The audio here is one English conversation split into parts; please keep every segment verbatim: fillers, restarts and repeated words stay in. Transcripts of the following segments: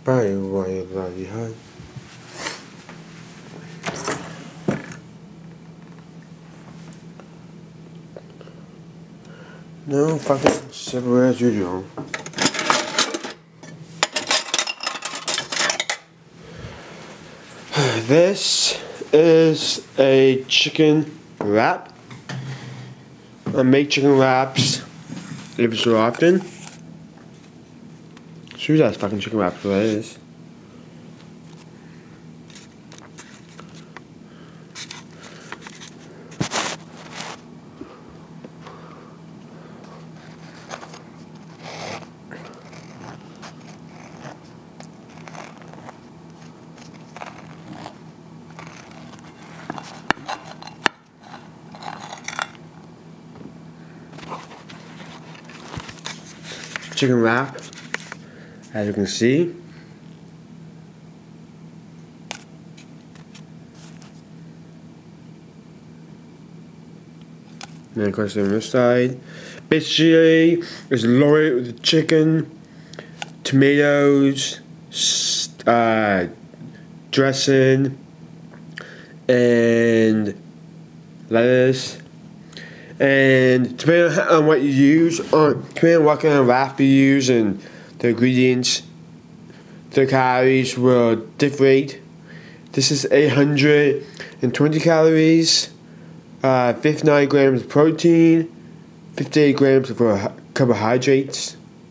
爸又玩又老厉害。No fucking separate you. This is a chicken wrap. I make chicken wraps every so often. Sure, that's fucking chicken wraps, what it is. Chicken wrap, as you can see. And then of course on this side. Basically, it's loaded with chicken, tomatoes, uh, dressing, and lettuce. And depending on what you use, or depending on what kind of wrap you use and the ingredients, the calories will differ. This is eight hundred twenty calories, uh, fifty-nine grams of protein, fifty-eight grams of carbohydrates,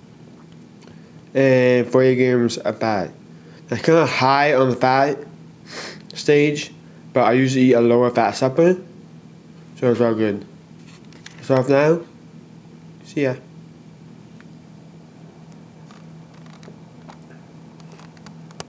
and forty grams of fat. That's kind of high on the fat stage, but I usually eat a lower fat supper, so it's all good. Off now. See ya.